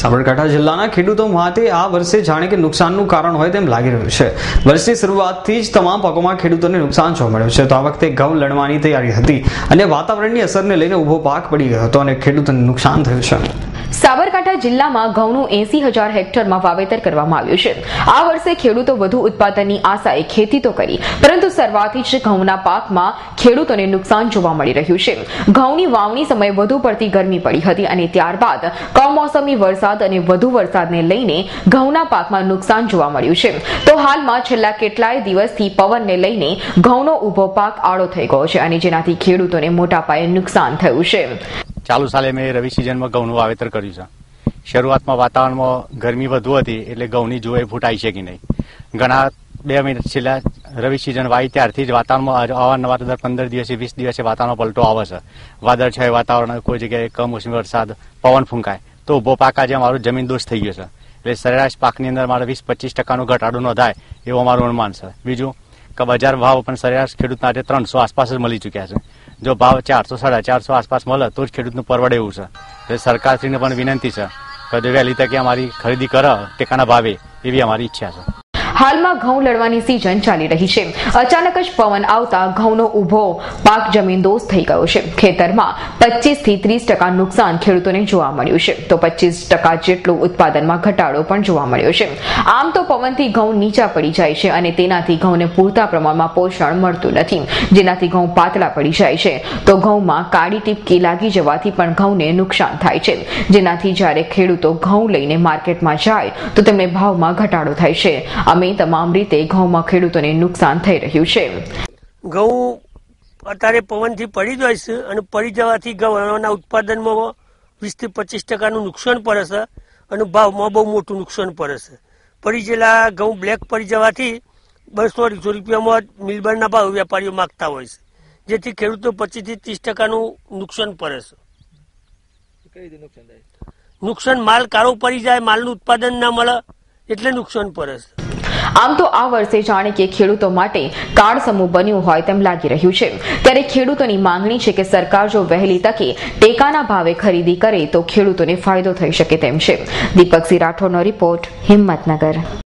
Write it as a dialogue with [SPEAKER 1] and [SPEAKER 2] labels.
[SPEAKER 1] સાબરકાંઠા જિલ્લાના ખેડૂતો માટે આ વર્ષે જાણે કે નુકસાનનું કારણ હોય તેમ લાગી રહ્યું છે। વર્ષની શરૂઆતથી જ તમામ પાકોમાં ખેડૂતોને નુકસાન જોવા મળ્યું છે। તો આ વખતે ઘઉં લણવાની તૈયારી હતી અને વાતાવરણની અસરને લઈને ઊભો પાક પડી ગયો હતો અને ખેડૂતોને નુકસાન થયું છે।
[SPEAKER 2] સાબરકાંઠા જિલ્લામાં ઘઉંનું 80,000 હેક્ટરમાં વાવેતર કરવામાં આવ્યું છે। આ વર્ષે ખેડૂતો વધુ ઉત્પાદનની આશાએ ખેતી તો કરી, પરંતુ શરૂઆતથી જ ઘઉંના પાકમાં ખેડૂતોને નુકસાન જોવા મળી રહ્યું છે। ઘઉંની વાવણી સમયે વધુ પડતી ગરમી પડી હતી અને ત્યારબાદ કમોસમી વરસાદ અને વધુ વરસાદને લઈને ઘઉંના પાકમાં નુકસાન જોવા મળ્યું છે। તો હાલમાં છેલ્લા કેટલાય દિવસથી પવનને લઈને ઘઉંનો ઊભો પાક આડો થઈ ગયો છે અને જેનાથી ખેડૂતોને મોટા પાયે નુકસાન થયું છે।
[SPEAKER 3] ચાલુ સાલે મેં રવિ સિઝનમાં ઘઉંનું વાવેતર કર્યું છે। શરૂઆતમાં વાતાવરણમાં ગરમી વધુ હતી એટલે ઘઉંની જોએ ફૂટાઈ છે કે નહીં। ઘણા 2 મહિના છેલ્લા રવિ સિઝન વાવી ત્યારથી જ વાતાવરણમાં અવારનવાર દર 15 દિવસે 20 દિવસે વાતાવરણ પલટો આવે છે। વાદળછાયું વાતાવરણ, કોઈ જગ્યાએ કમોસમી વરસાદ, પવન ફૂંકાય તો ઊભો પાક આજે અમારો જમીન દોષ થઈ ગયો છે। એટલે સરેરાશ પાકની અંદર મારે 20-25% ઘટાડો નોંધાય એવું અમારું અનુમાન છે। બીજું કે બજાર ભાવ પણ સરેરાશ ખેડૂતના આજે 300 આસપાસ જ મળી ચૂક્યા છે। જો ભાવ 400-450 આસપાસ મળે તો જ ખેડૂતનું પરવડે એવું છે। એટલે સરકારશ્રીને પણ વિનંતી છે કે જો વહેલી તકે અમારી ખરીદી કરે ટેકાના ભાવે એવી અમારી ઈચ્છા છે।
[SPEAKER 2] હાલમાં ઘઉં લડવાની સિઝન ચાલી રહી છે। અચાનક જ પવન આવતા ઘઉંનો ઊભો પાક જમીનદોસ્ત થઈ ગયો છે। ખેતરમાં 25 થી 30% નુકસાન ખેડૂતોને જોવા મળ્યું છે, તો 25% જેટલું ઉત્પાદનમાં ઘટાડો પણ જોવા મળ્યો છે। આમ તો પવનથી ઘઉં નીચા પડી જાય છે અને તેનાથી ઘઉંને પૂરતા પ્રમાણમાં પોષણ મળતું નથી, જેનાથી ઘઉં પાતળા પડી જાય છે। તો ઘઉંમાં કાળી ટીપકી લાગી જવાથી પણ ઘઉંને નુકસાન થાય છે, જેનાથી જ્યારે ખેડૂતો ઘઉં લઈને માર્કેટમાં જાય તો તેમને ભાવમાં ઘટાડો થાય છે। અમે તમામ રીતે ઘઉંમાં ખેડૂતોને નુકસાન થઈ રહ્યું છે।
[SPEAKER 4] ઘઉં અત્યારે પવનથી પડી જાય છે અને પડી જવાથી ઘઉંના ઉત્પાદનમાં 20 થી 25% નુકસાન પડે છે અને ભાવમાં બહુ મોટું નુકસાન પડે છે। પડી ગયેલા ઘઉં બ્લેક પડી જવાથી 200-250 રૂપિયામાં મિલબરના ભાવ વેપારીઓ માગતા હોય છે, જેથી ખેડૂતો 25 થી 30% નુકસાન પડે છે। નુકસાન માલ કાળો પડી જાય, માલનું ઉત્પાદન ના મળે એટલે નુકસાન પડે છે।
[SPEAKER 2] આમ તો આ વર્ષે જાણે કે ખેડૂતો માટે કાળસમું બન્યું હોય તેમ લાગી રહ્યું છે। ત્યારે ખેડૂતોની માંગણી છે કે સરકાર જો વહેલી તકે ટેકાના ભાવે ખરીદી કરે તો ખેડૂતોને ફાયદો થઈ શકે તેમ છે। દીપકસિંહ રાઠોડનો રિપોર્ટ, હિંમતનગર।